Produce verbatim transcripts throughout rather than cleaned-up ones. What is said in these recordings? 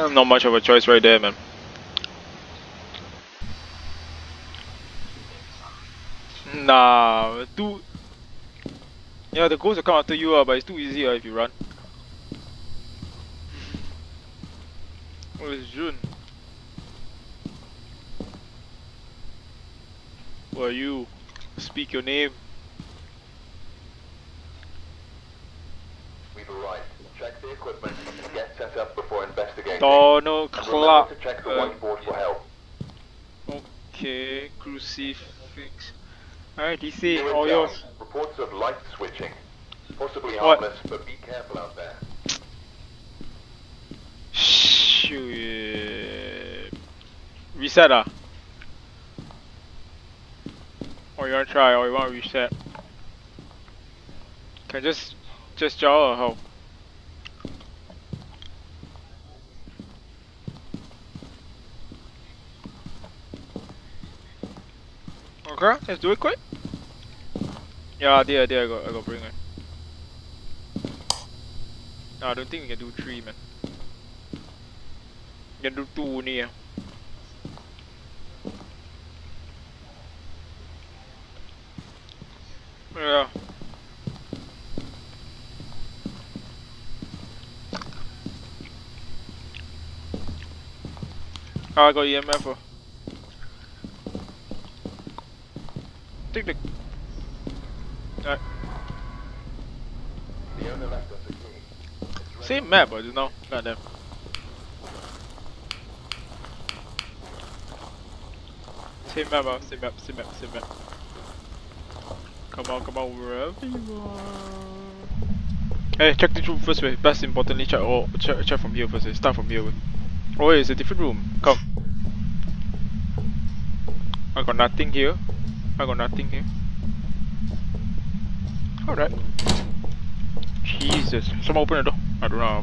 Not much of a choice right there, man. Nah, too. Yeah, the ghost will come after you, uh, but it's too easy uh, if you run. Oh, it's June. Who are you? Speak your name. We've arrived. Check the equipment and get set up before investigating. Donald Clark. To check the uh, whiteboard for help. Okay, crucifix. Alright, D C, Here all in yours. town, reports of light switching. Possibly What? harmless, but be careful out there. Shoot. Reset ah? Or you wanna try, or you wanna reset? Can I just, just jaw or how? Okay, let's do it quick. Yeah, I did, I did, I got, I got bring it. No, I don't think we can do three, man. We can do two only, yeah. Yeah. Oh, I got E M F. Uh. Take the. Alright. The owner left us a key. Same map, I don't know. Goddamn. Same map, uh. same map, same map, same map. Come on, come on, wherever you are. Hey, check the room first, way. Best importantly, check. Oh, check, check from here first. Way. Start from here, way. Oh, wait, it's a different room. Come. I got nothing here. I got nothing here. Alright. Jesus. Someone open the door. I don't know.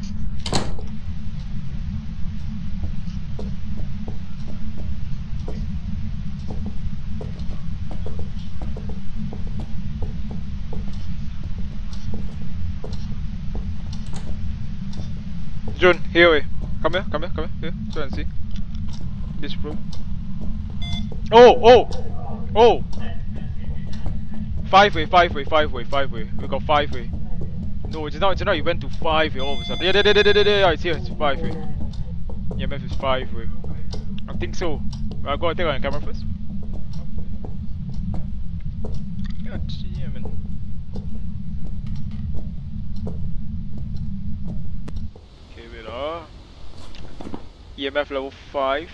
June, here way. Come here, come here, come here. Here, so and see. This room. Oh, oh, oh. Five way, five way, five way, five way. We got five way. No, it's not. It's not. You went to five way all of a sudden. Yeah, yeah, yeah, yeah, yeah, yeah. It's here. It's five way. E M F is five way. I think so. I'll go and take it on camera first. God damn it. Okay, wait. Ah. E M F level five.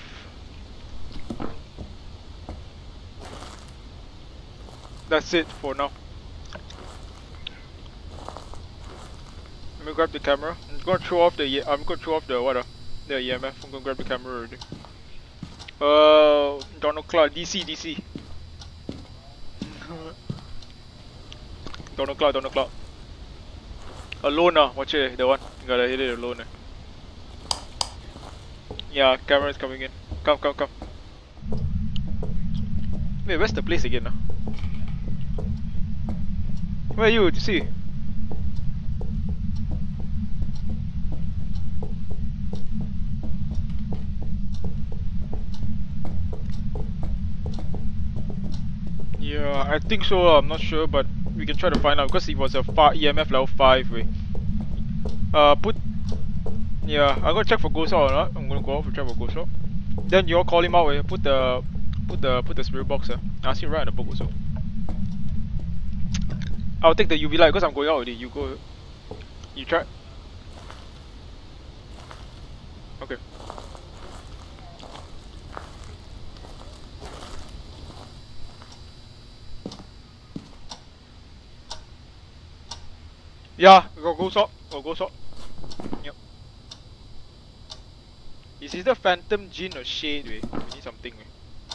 That's it for now. Let me grab the camera. I'm gonna throw off the. I'm gonna throw off the what? Uh, the E M F. I'm gonna grab the camera already. Uh, Donald Clark, D C, D C. Donald Clark, Donald Clark. Alone, uh, watch it. The one. You gotta hit it alone. Uh. Yeah, camera is coming in. Come, come, come. Wait, where's the place again? Uh? Where are you? Do you see? Yeah, I think so. I'm not sure, but we can try to find out because it was a far E M F level five way. Uh, put. Yeah, I'm gonna check for ghost out or not. I'm gonna go off and check for ghost out. Then you all call him out. Way. Put the, put the, put the spirit box. Uh. I see him right in the book also. I'll take the U V light because I'm going out already. You go. You try. Okay. Yeah, go go shop. Go go shop. Yep. Is either Phantom, Jinn or Shade way. We need something way.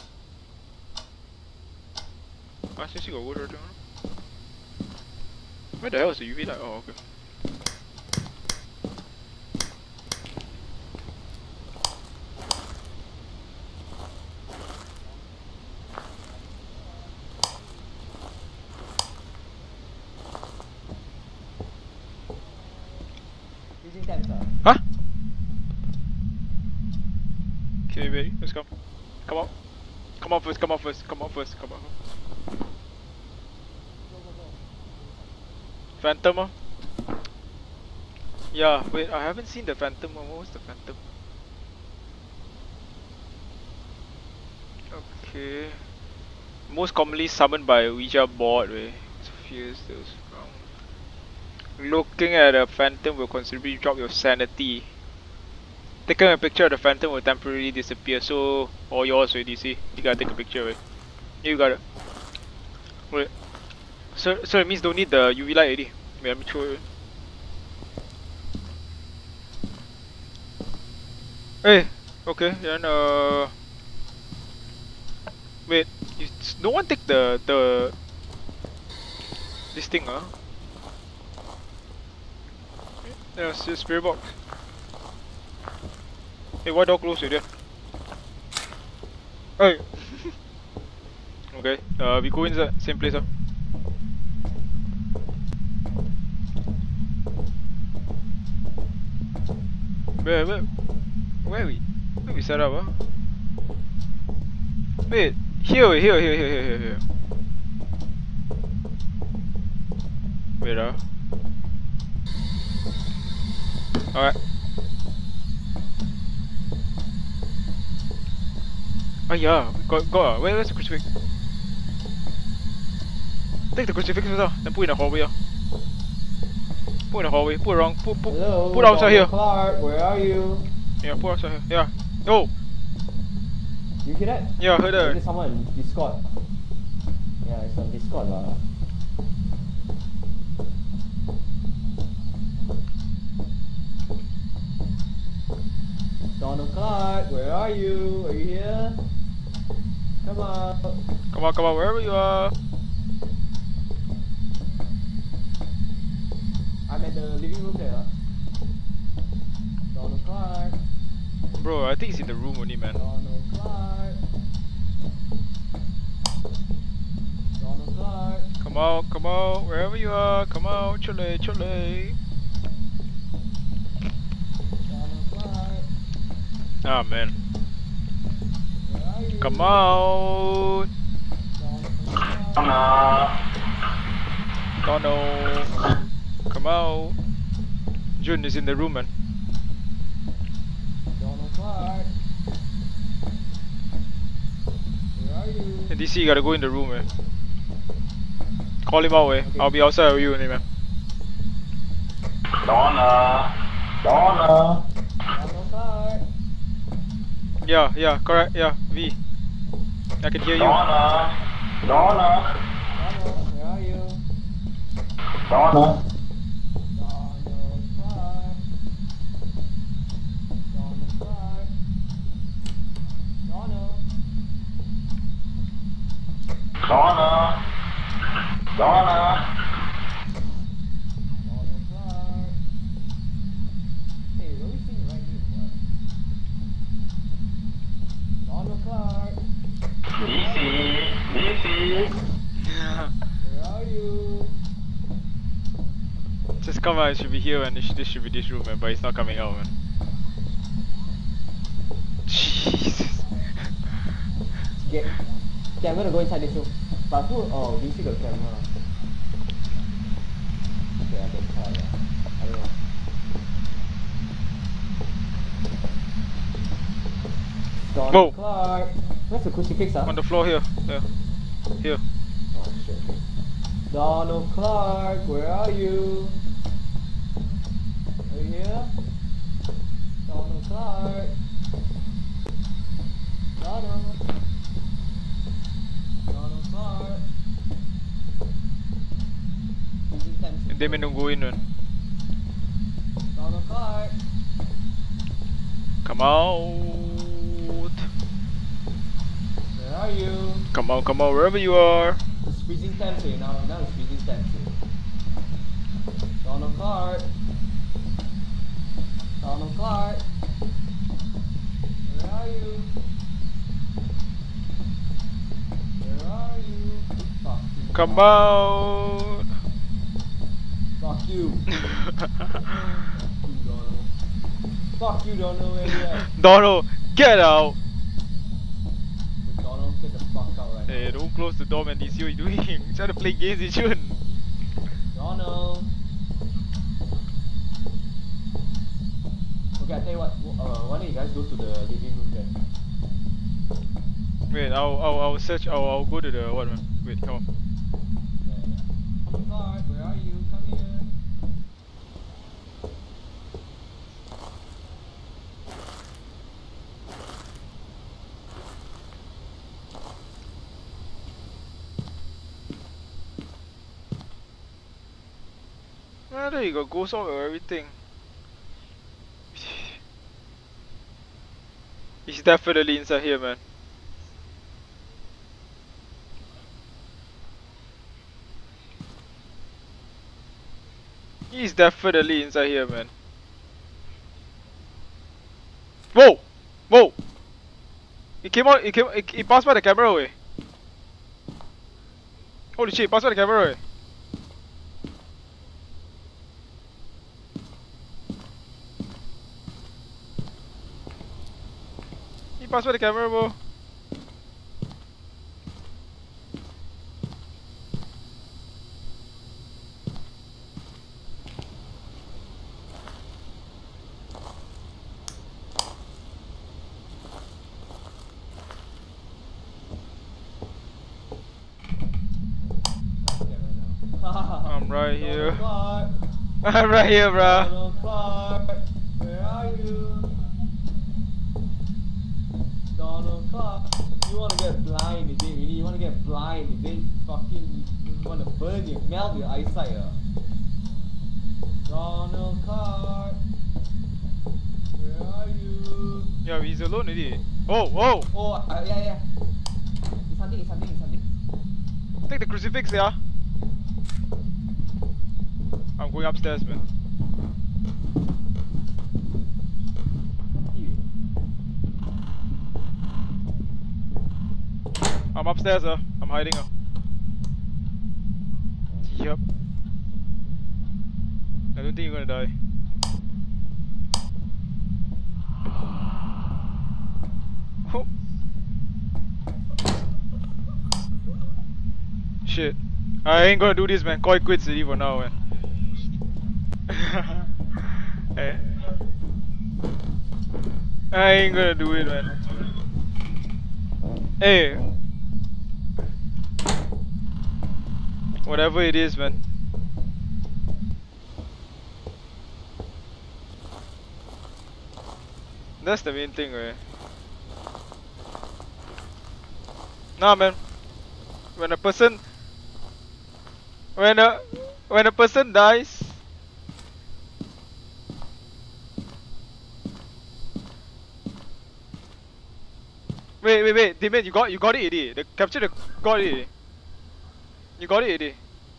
Ah, since you got go there. Where the hell is the U V light? Oh, okay. Huh? wait. Let's come. Come on. Come on first. Come on first. Come on first. Come on. Phantom. Uh? Yeah. Wait. I haven't seen the Phantom. Uh. What was the Phantom? Okay. Most commonly summoned by a Ouija board. Right? Fears those from. Looking at a Phantom will considerably drop your sanity. Taking a picture of the Phantom will temporarily disappear. So all yours already. See, you gotta take a picture. Right? You got it. Wait. So so it means don't need the U V light already. Wait, let me throw it. Hey. Okay. Then uh. Wait. You, no one take the the. This thing, huh? Yeah, it's just spirit box. Hey, why door closed already? Hey. Okay. Uh, we go inside same place, huh? Where where where we where we set up, huh? Wait. Here, wait, here, here, here, here, here, here. Wait, ah. Alright. Ah, yeah. Got, got, ah. Where, where's the crucifix? Take the crucifix first, ah. Then put in the hallway, ah. Put in the hallway. Put it around. Put, put, Hello, put outside here. Clark, where are you? Yeah, put outside here. Yeah. Oh! You hear that? Yeah, I heard that. There's someone in Discord. Yeah, it's on Discord, lah. Donald Clark, where are you? Are you here? Come on. Come on, come on, wherever you are. I'm at the living room there. Huh? Donald Clark. Bro, I think he's in the room only, man. Donald Clark. Donald Clark. Come out, come out, wherever you are. Come out, chole, chole. Donald Clark. Ah, man. Where are you? Come out. Donald Clark. Donald. Come out. Jun is in the room, man. Donald Clark. Where are you? And D C, you gotta go in the room, man. Call him out, eh? Okay. I'll be outside with you only, man. Donna. Donna. Donald Clark. Yeah, yeah, correct, yeah, V. I can hear you. Donna. Donna. Donald, where are you? Donna. Donald Clark. Donald Clark. Donald. Donna. Donna. Donald Clark. Hey, what are we saying right here? What? Donald Clark. D C. D C. Where are you? Just come out, it should be here, and this, this should be this room, man, but it's not coming out, man. Jesus. Get. Okay, I'm gonna go inside this room. But who? Oh, D C got camera. Okay, I can try. Yeah. I don't know. Donald Whoa. Clark. Where's the crucifix, huh? On the floor here, yeah. Here. Oh shit. Donald Clark, where are you? Are you here? Donald Clark. Donald. Donald Clark. Using time to- Hindi may nungguin, man. Donald Clark. Come out. Where are you? Come out, come out, wherever you are. It's freezing temps here now. Now it's freezing temps here. Donald Clark. Donald Clark. Where are you? Where are you? Fuck you. Come out. Fuck you. Fuck you, Donald. Fuck you, Donald. Where you at? Donald, get out. close the door, man. D C, what are you doing? Trying to play games, you shouldn't. Ronald. Okay, I tell you what. Uh, why don't you guys go to the living room then? Wait, I'll, I'll, I'll search. I'll, I'll go to the what, man? Wait, come on. Yeah, yeah. Oh God, where are you? Come here. Ah, there you go. Ghost orb or everything. He's definitely inside here, man. He's definitely inside here, man. Whoa! Whoa! He came out, he came, he, he passed by the camera away. Holy shit, he passed by the camera away. He passed by the camera, bro. I'm right here. I'm right here, bro. Donald Clark, where are you? Donald Clark, you wanna get blind, is it? Really? You wanna get blind, is it? Fucking, you wanna burn your, melt your eyesight, uh. Donald Clark, where are you? Yeah, he's alone, already. Oh, oh! Oh, uh, yeah, yeah. It's something, it's something, it's something. Take the crucifix, yeah. I'm going upstairs, man. I'm upstairs, uh. I'm hiding, uh. Yep. I don't think you're gonna die. Oh. Shit. I ain't gonna do this, man. Koi quits already for now, man. Hey. I ain't gonna do it, man. Hey. Whatever it is, man. That's the main thing, right? Nah, man. When a person, when a when a person dies, wait, wait, wait, Damien, you got you got it already. The capture the got it already. You got it already.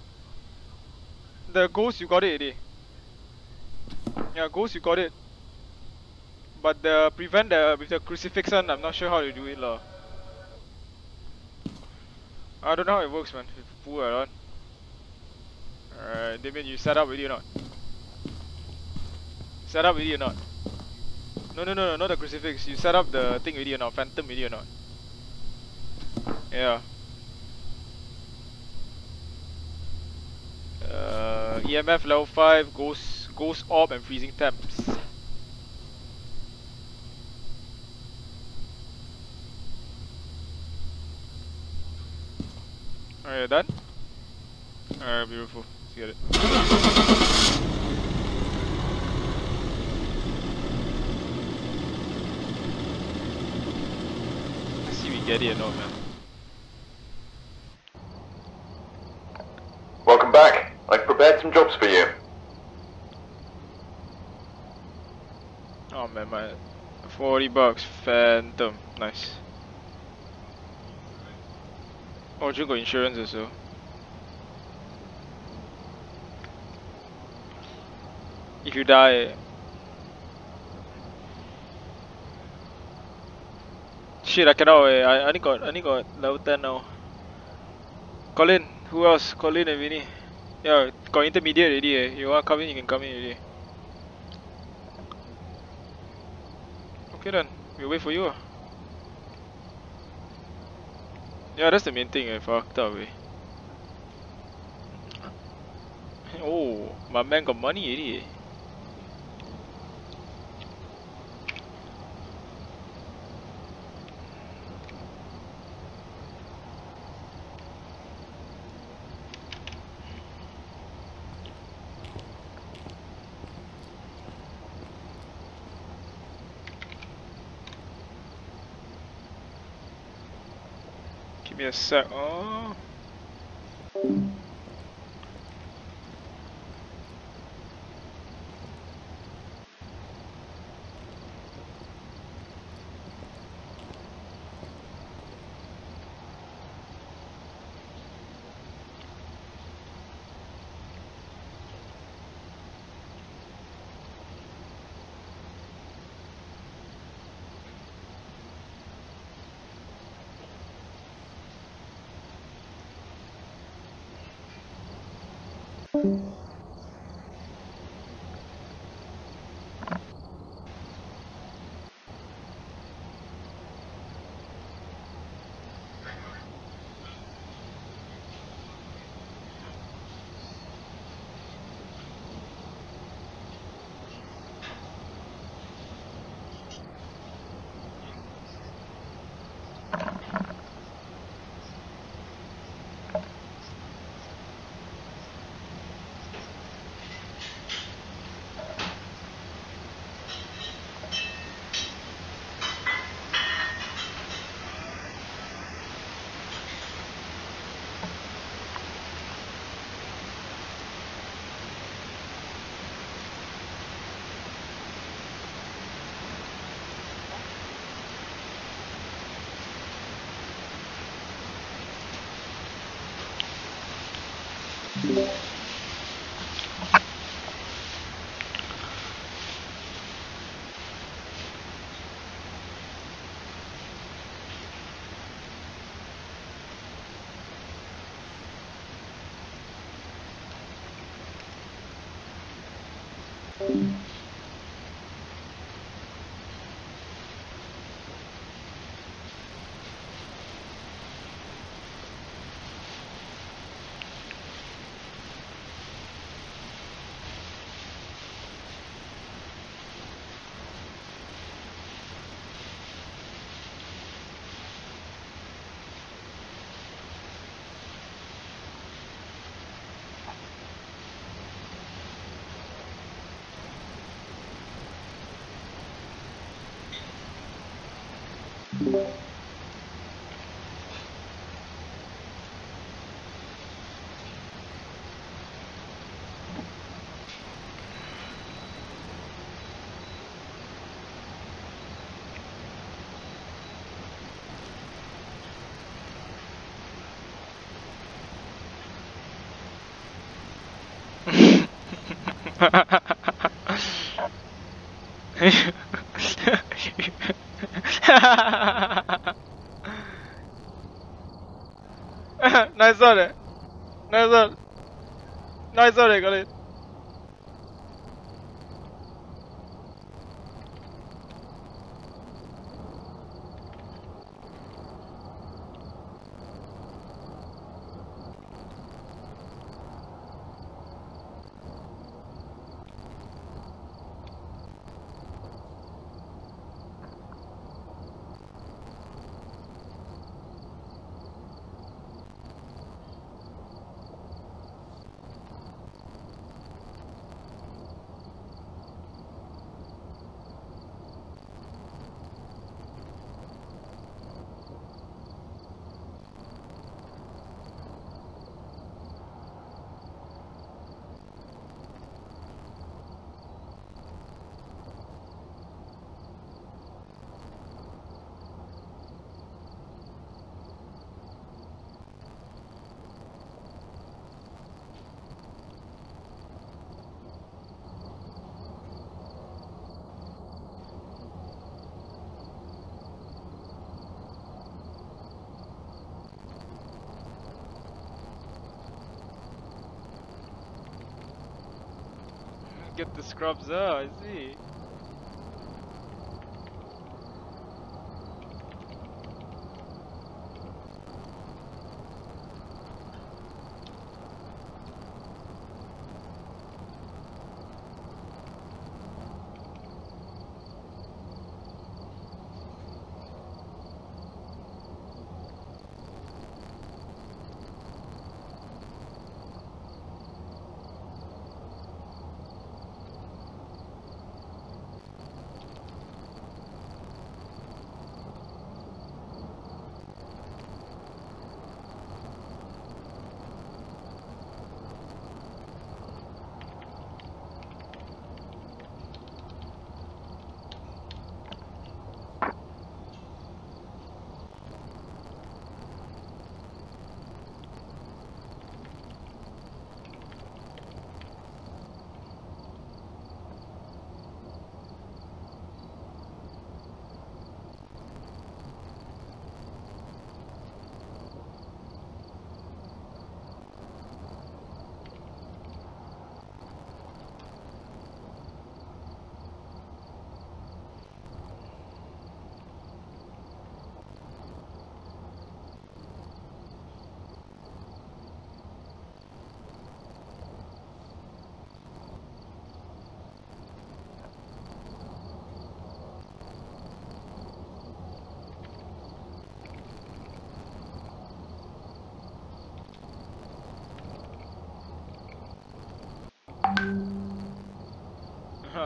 The ghost, you got it already. Yeah, ghost, you got it. But the prevent the with the crucifixion, I'm not sure how to do it, lah. I don't know how it works, man. If fool around. Alright, Damien, you set up already or not? Set up already or not? No, no, no, no, not the crucifix. You set up the thing already or not? Phantom already or not? Yeah. Uh, E M F level five, ghost, ghost orb, and freezing temps. Alright, you're done? Alright, beautiful. Let's get it. Let's see if we get it or not, man. Welcome back. I've prepared some jobs for you. Oh man, my forty bucks, Phantom, nice. Oh, June got insurance also. If you die, shit, I cannot. Wait. I I only got I only got level ten now. Colin, who else? Colin and Vinny. Yeah, got intermediate already. Eh. You want to come in? You can come in already. Okay then, we'll wait for you. Yeah, that's the main thing. I fucked up. Eh. Oh, my man got money already. Give me a sec. Oh. Nice on it. Nice on. Nice on it, got it. Get the scrubs out, I see.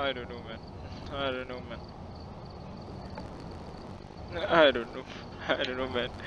I don't know, man. I don't know, man. I don't know. I don't know, man.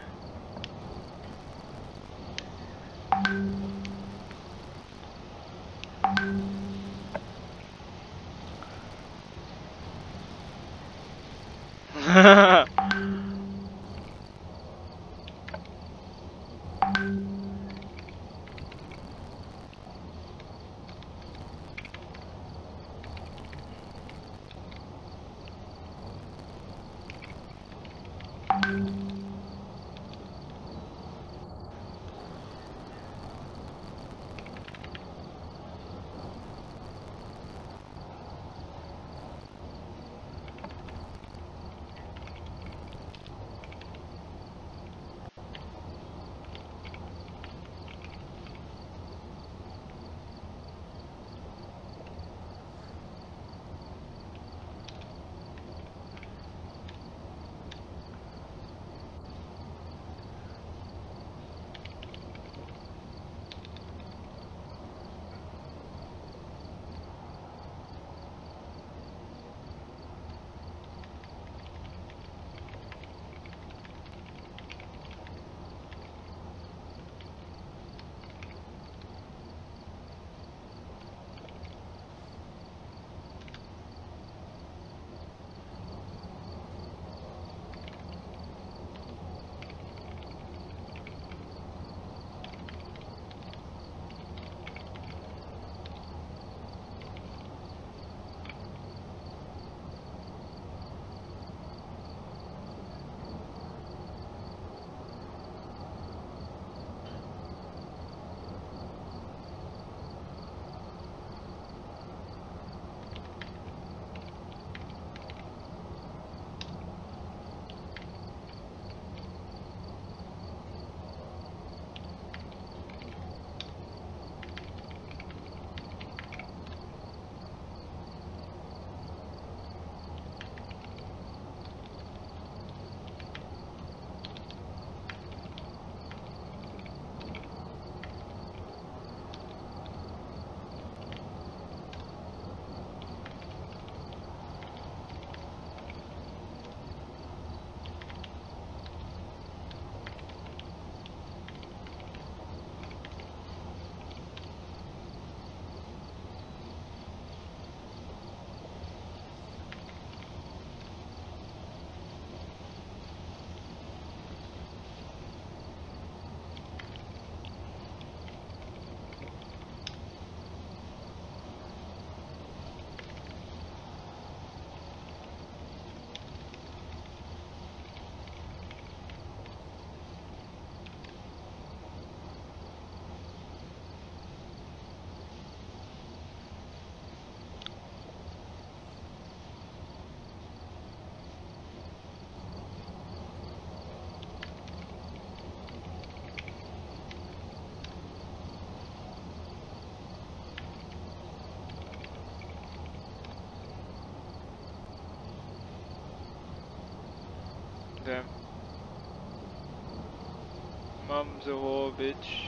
Damn. Mom's a whore bitch.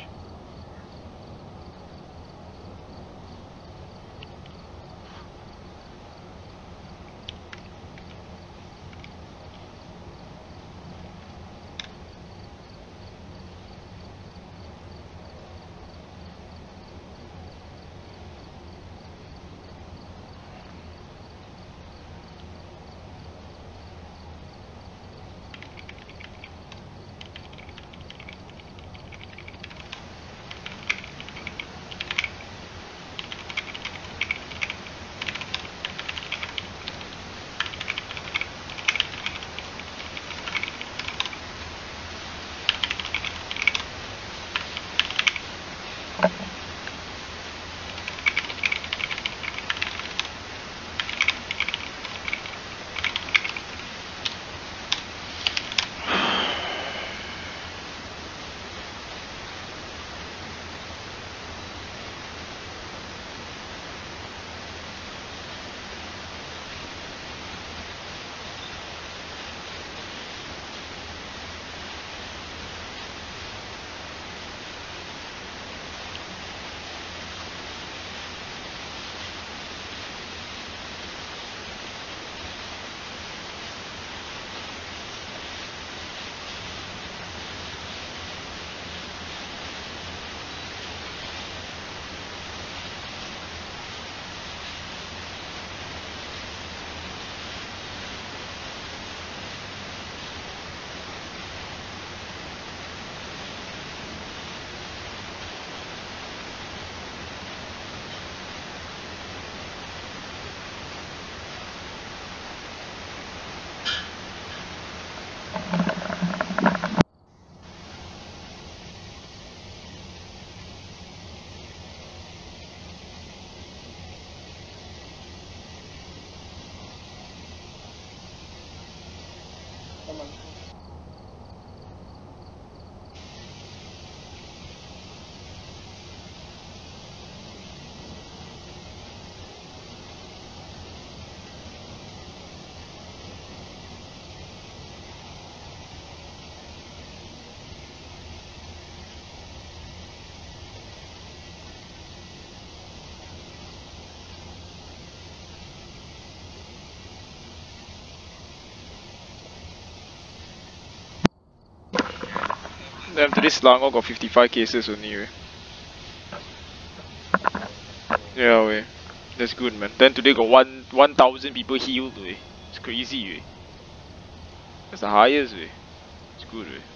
Then after this Selangor got fifty-five cases only. Right? Yeah, way. That's good, man. Then today got one one thousand people healed. Way. It's crazy. Way. That's the highest. Way. It's good. Way.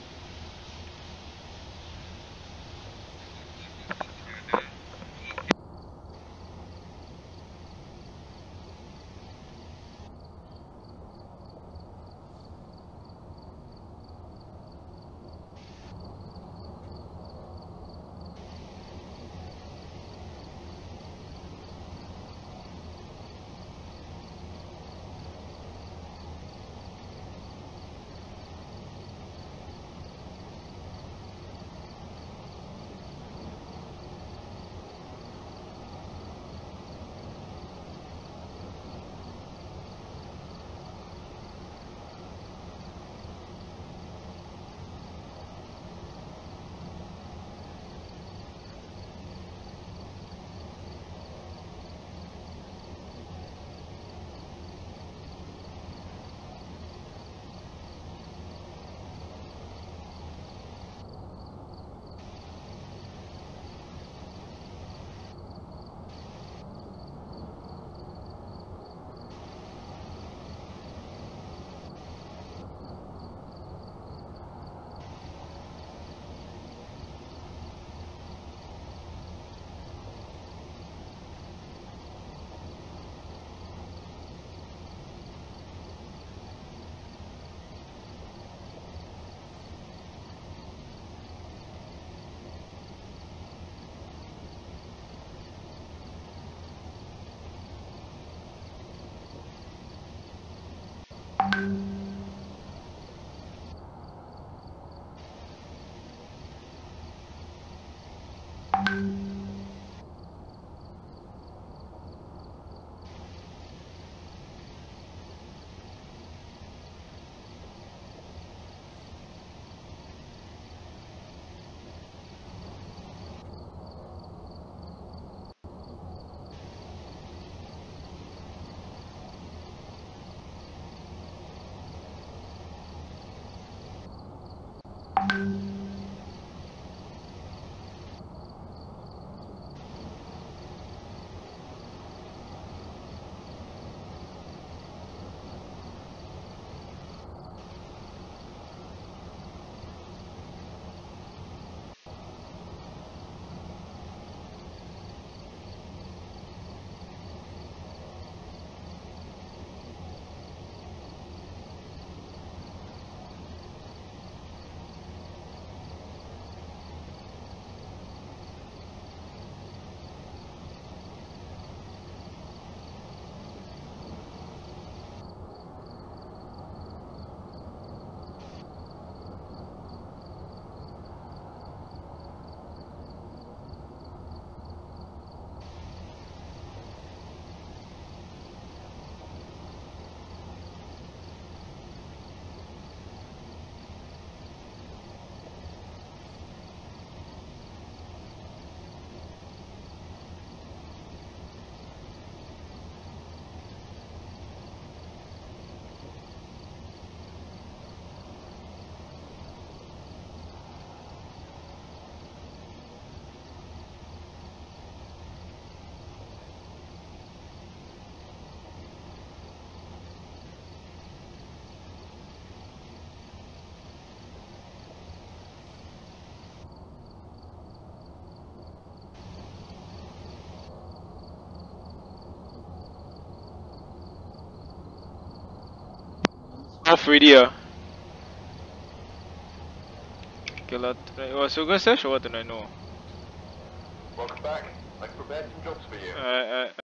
Off already. Ah. Okay, lah. Tonight. Oh, so go sesh or what tonight? No. Welcome back. I've prepared some jobs for you. I I